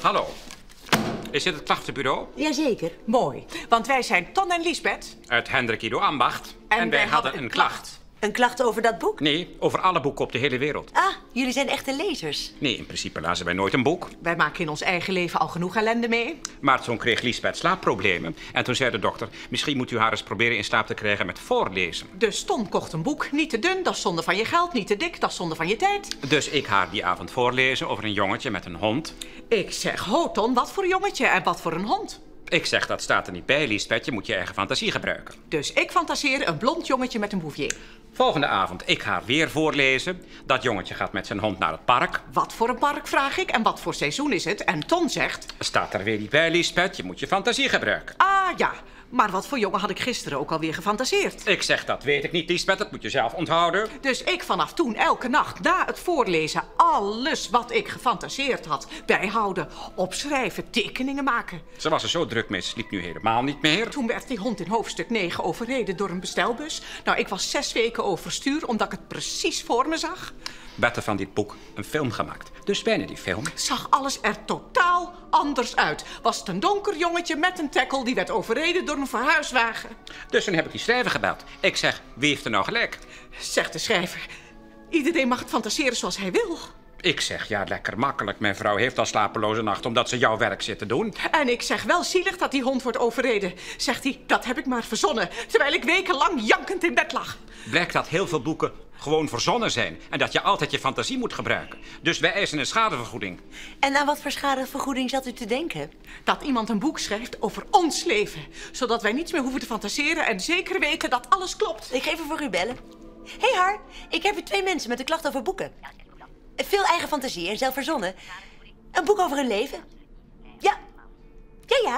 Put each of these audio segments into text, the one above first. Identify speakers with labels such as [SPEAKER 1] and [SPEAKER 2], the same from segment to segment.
[SPEAKER 1] Hallo. Is dit het klachtenbureau?
[SPEAKER 2] Jazeker.
[SPEAKER 3] Mooi, want wij zijn Ton en Liesbeth.
[SPEAKER 1] Uit Hendrik Ido Ambacht. En wij hadden een klacht.
[SPEAKER 2] Een klacht over dat boek?
[SPEAKER 1] Nee, over alle boeken op de hele wereld.
[SPEAKER 2] Ah, jullie zijn echte lezers.
[SPEAKER 1] Nee, in principe lazen wij nooit een boek.
[SPEAKER 3] Wij maken in ons eigen leven al genoeg ellende mee.
[SPEAKER 1] Maar toen kreeg Liesbeth slaapproblemen. En toen zei de dokter, misschien moet u haar eens proberen in slaap te krijgen met voorlezen.
[SPEAKER 3] Dus Ton kocht een boek. Niet te dun, dat is zonde van je geld. Niet te dik, dat is zonde van je tijd.
[SPEAKER 1] Dus ik haar die avond voorlezen over een jongetje met een hond.
[SPEAKER 3] Ik zeg, ho Ton, wat voor een jongetje en wat voor een hond.
[SPEAKER 1] Ik zeg, dat staat er niet bij, Liesbeth. Je moet je eigen fantasie gebruiken.
[SPEAKER 3] Dus ik fantaseer een blond jongetje met een bouvier.
[SPEAKER 1] Volgende avond, ik haar weer voorlezen. Dat jongetje gaat met zijn hond naar het park.
[SPEAKER 3] Wat voor een park, vraag ik, en wat voor seizoen is het? En Ton zegt...
[SPEAKER 1] Staat er weer niet bij, Liesbeth. Je moet je fantasie gebruiken.
[SPEAKER 3] Ah, ja. Maar wat voor jongen had ik gisteren ook alweer gefantaseerd?
[SPEAKER 1] Ik zeg, dat weet ik niet, Liesbeth. Dat moet je zelf onthouden.
[SPEAKER 3] Dus ik vanaf toen elke nacht na het voorlezen alles wat ik gefantaseerd had bijhouden, opschrijven, tekeningen maken.
[SPEAKER 1] Ze was er zo druk mee, ze sliep nu helemaal niet meer.
[SPEAKER 3] Toen werd die hond in hoofdstuk 9 overreden door een bestelbus. Nou, ik was 6 weken overstuur omdat ik het precies voor me zag.
[SPEAKER 1] Bette van dit boek een film gemaakt. Dus bijna die film.
[SPEAKER 3] Zag alles er totaal anders uit. Was het een donker jongetje met een tackle die werd overreden door een verhuiswagen.
[SPEAKER 1] Dus toen heb ik die schrijver gebeld. Ik zeg, wie heeft er nou gelijk?
[SPEAKER 3] Zegt de schrijver. Iedereen mag het fantaseren zoals hij wil.
[SPEAKER 1] Ik zeg, ja, lekker makkelijk. Mijn vrouw heeft al slapeloze nacht omdat ze jouw werk zit te doen.
[SPEAKER 3] En ik zeg, wel zielig dat die hond wordt overreden. Zegt hij, dat heb ik maar verzonnen. Terwijl ik wekenlang jankend in bed lag.
[SPEAKER 1] Blijkt dat heel veel boeken gewoon verzonnen zijn. En dat je altijd je fantasie moet gebruiken. Dus wij eisen een schadevergoeding.
[SPEAKER 2] En aan wat voor schadevergoeding zat u te denken?
[SPEAKER 3] Dat iemand een boek schrijft over ons leven. Zodat wij niets meer hoeven te fantaseren en zeker weten dat alles klopt.
[SPEAKER 2] Ik ga even voor u bellen. Hé Har, ik heb hier 2 mensen met een klacht over boeken. Veel eigen fantasie en zelf verzonnen. Een boek over hun leven. Ja. Ja, ja.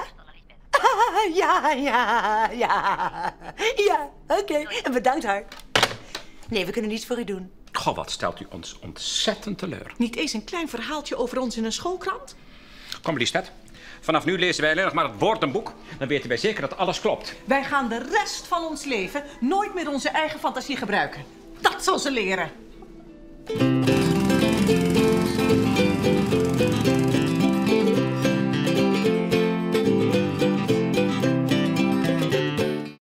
[SPEAKER 2] Ja, ja, ja. Ja, oké. En bedankt, Har. Nee, we kunnen niets voor u doen.
[SPEAKER 1] Goh, wat stelt u ons ontzettend teleur.
[SPEAKER 3] Niet eens een klein verhaaltje over ons in een schoolkrant?
[SPEAKER 1] Kom, Liesbeth. Vanaf nu lezen wij alleen nog maar het woord een boek. Dan weten wij zeker dat alles klopt.
[SPEAKER 3] Wij gaan de rest van ons leven nooit meer onze eigen fantasie gebruiken. Dat zal ze leren.